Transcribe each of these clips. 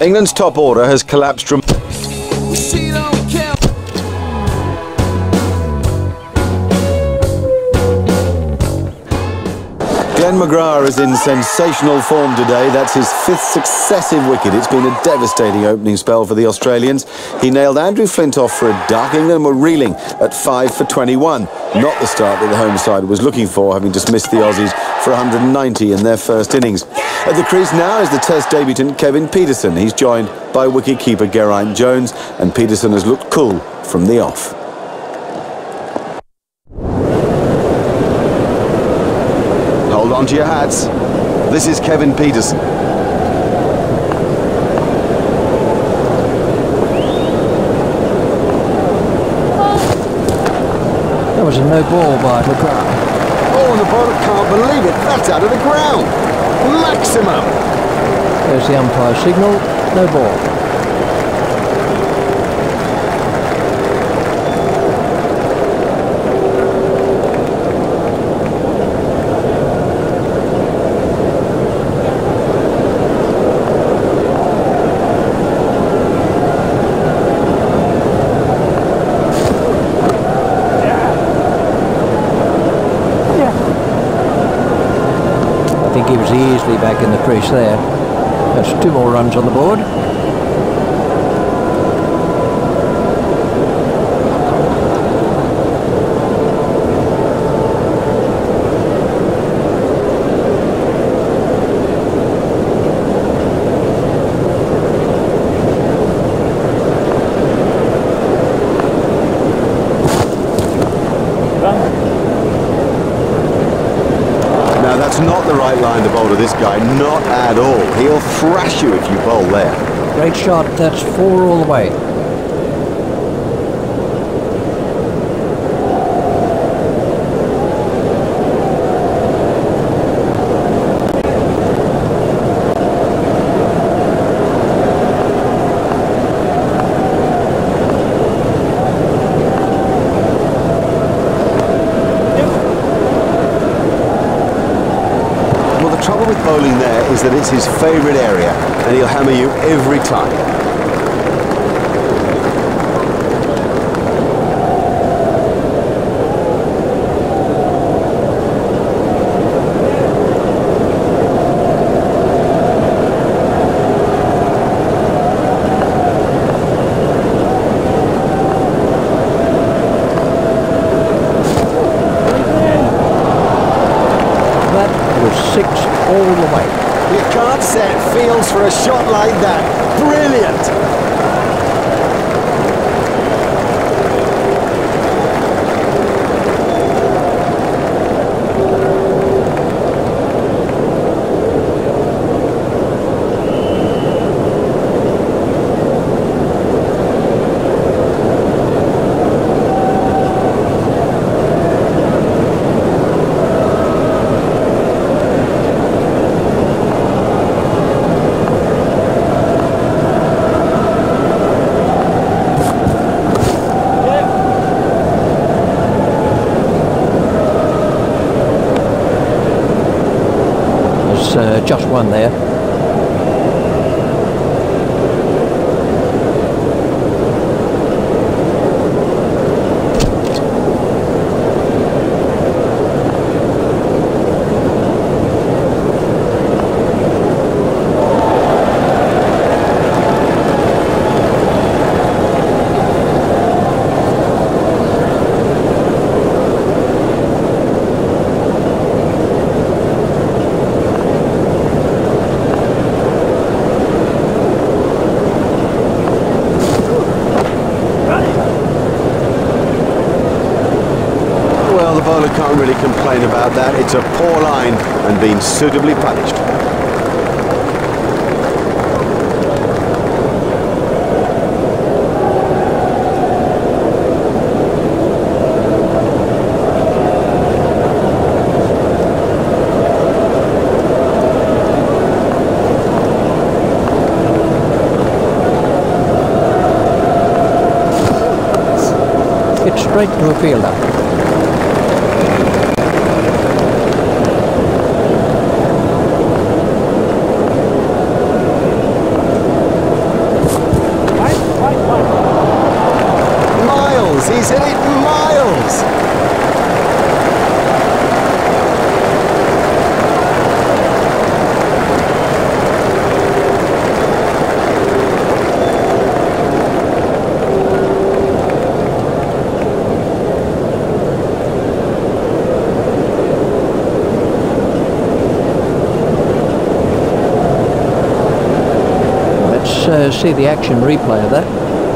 England's top order has collapsed dramatically. Glenn McGrath is in sensational form today. That's his 5th successive wicket. It's been a devastating opening spell for the Australians. He nailed Andrew Flintoff for a duck. England were reeling at 5 for 21. Not the start that the home side was looking for, having dismissed the Aussies for 190 in their first innings. At the crease now is the Test debutant Kevin Pietersen. He's joined by wicket-keeper Geraint Jones, and Pietersen has looked cool from the off. Hold on to your hats. This is Kevin Pietersen. That was a no ball by McGrath. Oh, and the bowler can't believe it. That's out of the ground. Maximum. There's the umpire signal. No ball. I think he was easily back in the crease there. That's 2 more runs on the board. That's not the right line to bowl to this guy, not at all. He'll thrash you if you bowl there. Great shot, that's 4 all the way. The trouble with bowling there is that it's his favourite area, and he'll hammer you every time. That was 6 all the way. You can't set fields for a shot like that. Brilliant! Just one there. Well, the bowler can't really complain about that. It's a poor line and been suitably punished. It's straight to a fielder. miles. He's hit it miles. See the action replay of that.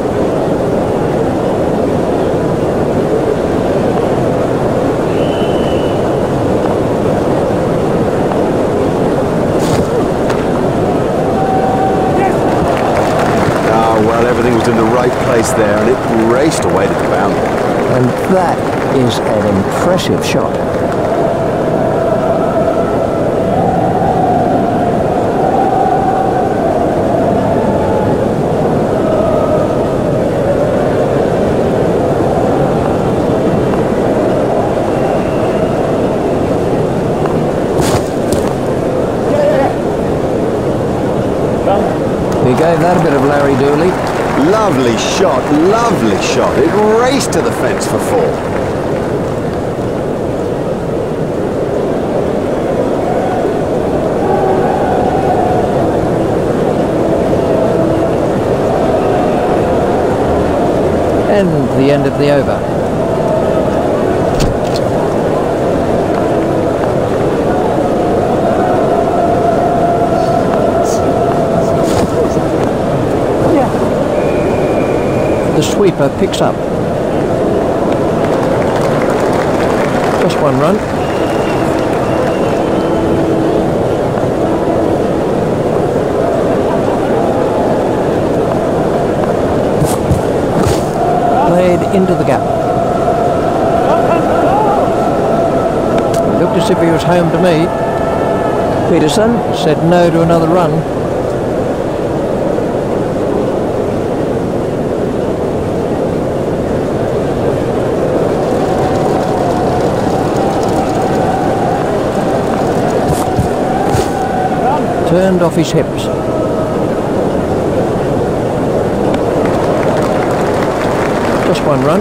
Oh, well, everything was in the right place there, and it raced away to the boundary. And that is an impressive shot. He gave that a bit of Larry Dooley. Lovely shot, lovely shot. It raced to the fence for 4. And the end of the over. The sweeper picks up. Just one run. Played into the gap. Looked as if he was home to me. Peterson said no to another run. Turned off his hips. Just one run.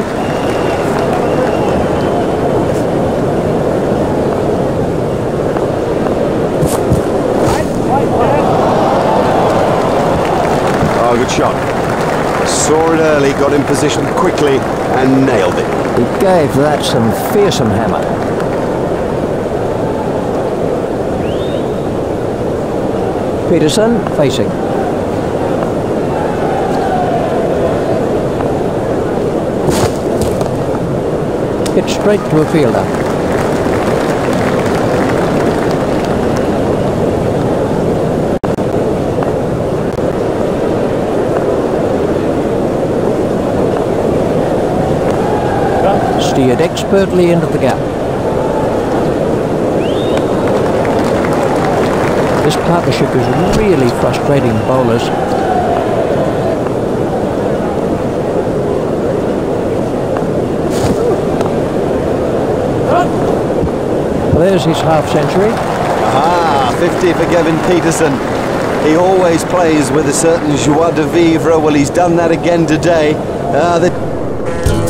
Oh, good shot. Saw it early, got in position quickly and nailed it. He gave that some fearsome hammer. Peterson facing. Hit straight to a fielder. Steered expertly into the gap. This partnership is really frustrating bowlers. There's his half-century. Ah, 50 for Kevin Peterson. He always plays with a certain joie de vivre. Well, he's done that again today.